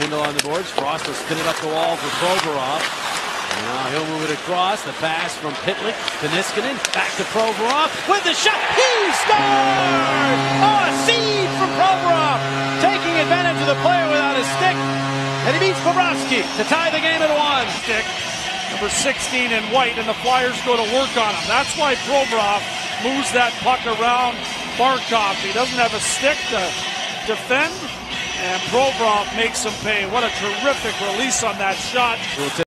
handle on the boards. Frost will spin it up the wall for Provorov. Now he'll move it across. The pass from Pitlick to Niskanen. Back to Provorov with the shot. He scored! Oh, a seed from Provorov, taking advantage of the player without a stick. And he beats Bobrovsky to tie the game at 1. Stick. Number 16 in white, and the Flyers go to work on him. That's why Provorov moves that puck around Barkov. He doesn't have a stick to defend, and Provorov makes him pay. What a terrific release on that shot.